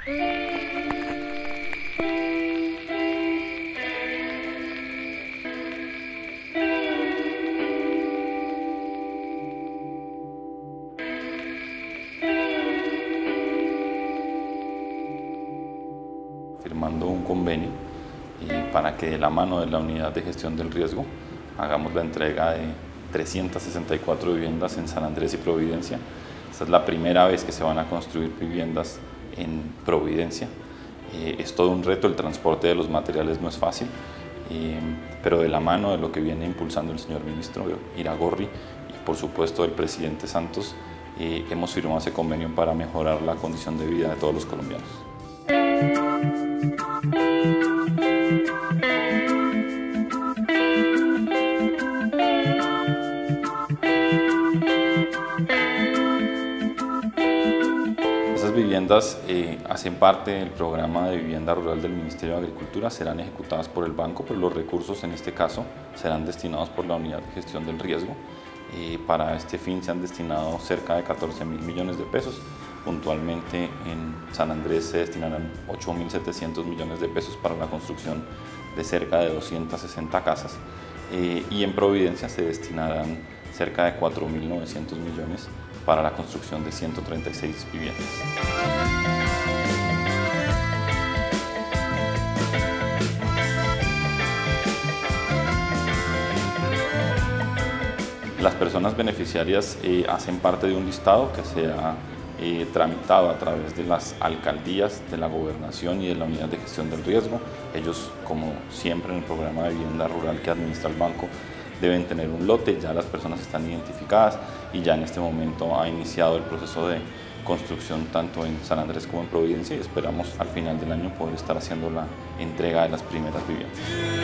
Firmando un convenio para que de la mano de la unidad de gestión del riesgo hagamos la entrega de 364 viviendas en San Andrés y Providencia. Esta es la primera vez que se van a construir viviendas en Providencia. Es todo un reto, el transporte de los materiales no es fácil, pero de la mano de lo que viene impulsando el señor ministro Iragorri y por supuesto el presidente Santos, hemos firmado ese convenio para mejorar la condición de vida de todos los colombianos. Estas viviendas hacen parte del programa de vivienda rural del Ministerio de Agricultura, serán ejecutadas por el banco, pero los recursos en este caso serán destinados por la unidad de gestión del riesgo. Para este fin se han destinado cerca de 14.000 millones de pesos. Puntualmente en San Andrés se destinarán 8.700 millones de pesos para la construcción de cerca de 260 casas y en Providencia se destinarán cerca de 4.900 millones para la construcción de 136 viviendas. Las personas beneficiarias hacen parte de un listado que se ha tramitado a través de las alcaldías, de la gobernación y de la unidad de gestión del riesgo. Ellos, como siempre en el programa de vivienda rural que administra el banco, deben tener un lote, ya las personas están identificadas y ya en este momento ha iniciado el proceso de construcción tanto en San Andrés como en Providencia y esperamos al final del año poder estar haciendo la entrega de las primeras viviendas.